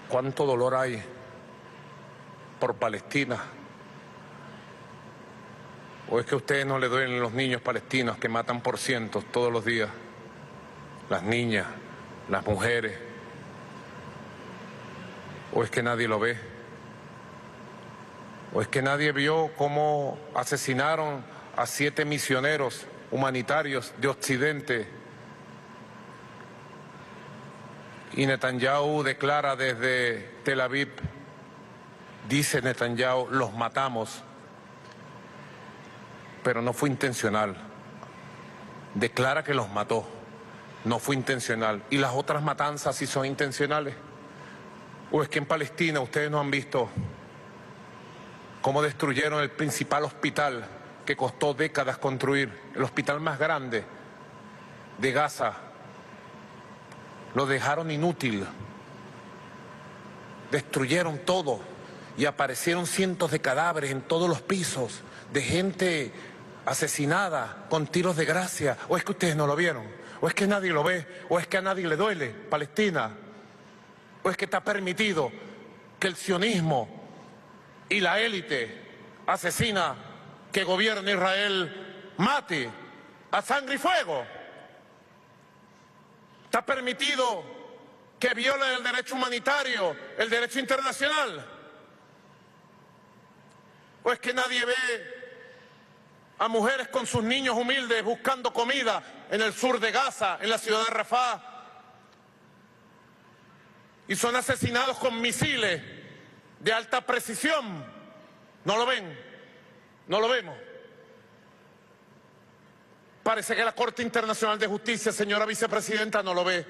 cuánto dolor hay por Palestina. ¿O es que a ustedes no les duelen los niños palestinos que matan por cientos todos los días? Las niñas, las mujeres. ¿O es que nadie lo ve? ¿O es que nadie vio cómo asesinaron a 7 misioneros humanitarios de Occidente? Y Netanyahu declara desde Tel Aviv, dice Netanyahu, los matamos, pero no fue intencional. Declara que los mató, no fue intencional. ¿Y las otras matanzas sí son intencionales? ¿O es que en Palestina ustedes no han visto cómo destruyeron el principal hospital que costó décadas construir, el hospital más grande de Gaza? Lo dejaron inútil, destruyeron todo y aparecieron cientos de cadáveres en todos los pisos, de gente asesinada con tiros de gracia. ¿O es que ustedes no lo vieron? ¿O es que nadie lo ve? ¿O es que a nadie le duele Palestina? ¿O es que está permitido que el sionismo y la élite asesina que gobierna Israel mate a sangre y fuego? ¿Está permitido que violen el derecho humanitario, el derecho internacional? ¿O es que nadie ve a mujeres con sus niños humildes buscando comida en el sur de Gaza, en la ciudad de Rafah, y son asesinados con misiles de alta precisión? ¿No lo ven? ¿No lo vemos? Parece que la Corte Internacional de Justicia, señora vicepresidenta, no lo ve.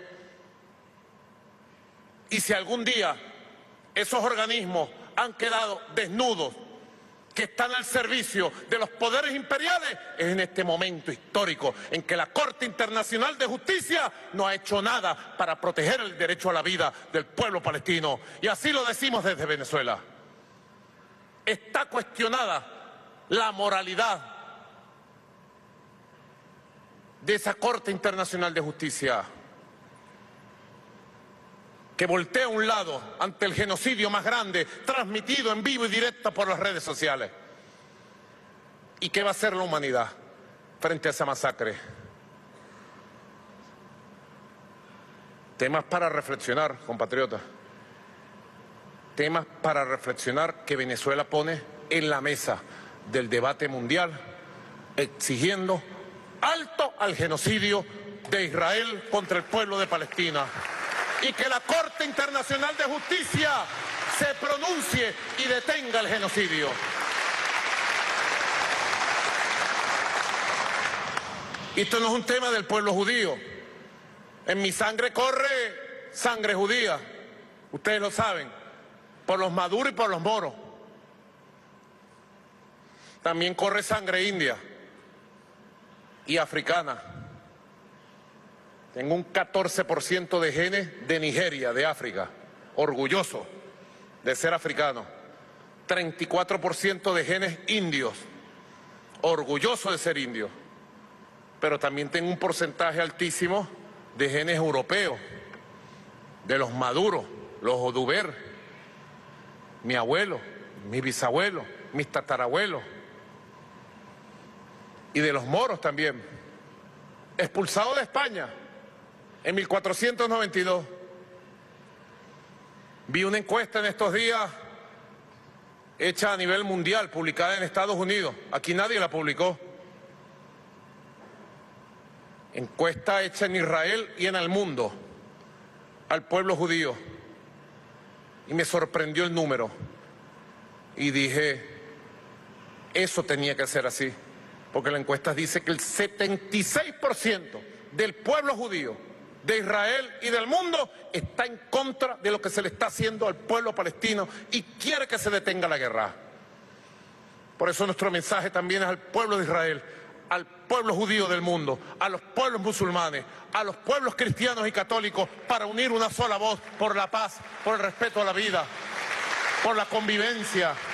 Y si algún día esos organismos han quedado desnudos, que están al servicio de los poderes imperiales, es en este momento histórico en que la Corte Internacional de Justicia no ha hecho nada para proteger el derecho a la vida del pueblo palestino. Y así lo decimos desde Venezuela. Está cuestionada la moralidad de esa Corte Internacional de Justicia, que voltea a un lado ante el genocidio más grande transmitido en vivo y directo por las redes sociales. ¿Y qué va a hacer la humanidad frente a esa masacre? Temas para reflexionar, compatriotas. Temas para reflexionar que Venezuela pone en la mesa del debate mundial, exigiendo alto al genocidio de Israel contra el pueblo de Palestina. Y que la Corte Internacional de Justicia se pronuncie y detenga el genocidio. Esto no es un tema del pueblo judío. En mi sangre corre sangre judía, ustedes lo saben, por los maduros y por los moros. También corre sangre india y africana. Tengo un 14% de genes de Nigeria, de África, orgulloso de ser africano. 34% de genes indios, orgulloso de ser indio. Pero también tengo un porcentaje altísimo de genes europeos, de los maduros, los oduber, mi abuelo, mi bisabuelo, mis tatarabuelos, y de los moros también, expulsados de España en 1492. Vi una encuesta en estos días hecha a nivel mundial, publicada en Estados Unidos. Aquí nadie la publicó. Encuesta hecha en Israel y en el mundo al pueblo judío. Y me sorprendió el número. Y dije, eso tenía que ser así. Porque la encuesta dice que el 76% del pueblo judío de Israel y del mundo está en contra de lo que se le está haciendo al pueblo palestino y quiere que se detenga la guerra. Por eso nuestro mensaje también es al pueblo de Israel, al pueblo judío del mundo, a los pueblos musulmanes, a los pueblos cristianos y católicos, para unir una sola voz por la paz, por el respeto a la vida, por la convivencia,